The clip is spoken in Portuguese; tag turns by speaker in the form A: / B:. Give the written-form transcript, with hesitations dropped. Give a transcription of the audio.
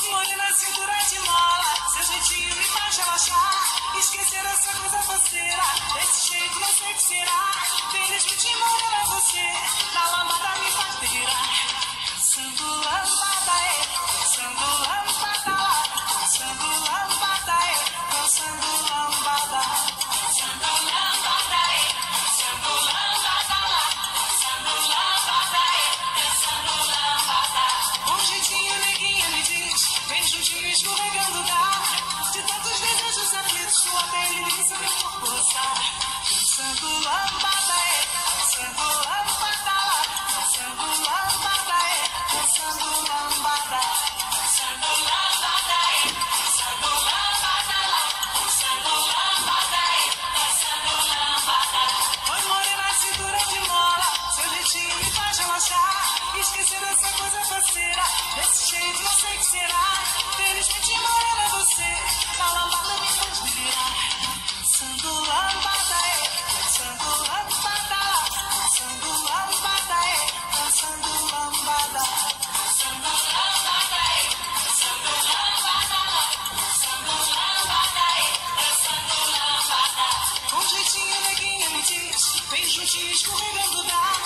A: morena, cintura de mola, seu jeitinho me faz relaxar. Esquecer essa coisa faceira, desse jeito não sei o que será. Felizmente morena você, na lambada me faz delirar. Dançando lambada, dançando lambada lá. Dançando lambada, dançando lambada. Dançando lambada, dançando lambada lá. Dançando lambada, dançando lambada. Com jeitinho neguinha me diz, vem juntinho escorregando dá. De tantos desejos aflitos, sua delícia meu corpo roçar. Dançando lambada, dançando lambada lá. Dançando lambada, dançando lambada. Dançando lambada, dançando lambada lá. Dançando lambada, dançando lambada. Oi morena, cintura de mola, seu jeitinho me faz relaxar. Esquecer essa coisa faceira, desse jeito não sei o que será. Felizmente morena você, na lambada me faz delirar. Dançando lambada, dançando lambada lá. Dançando lambada, dançando lambada. Dançando lambada, dançando lambada lá. Dançando lambada, dançando lambada. Com jeitinho neguinha me diz, vem juntinho escorregando dá.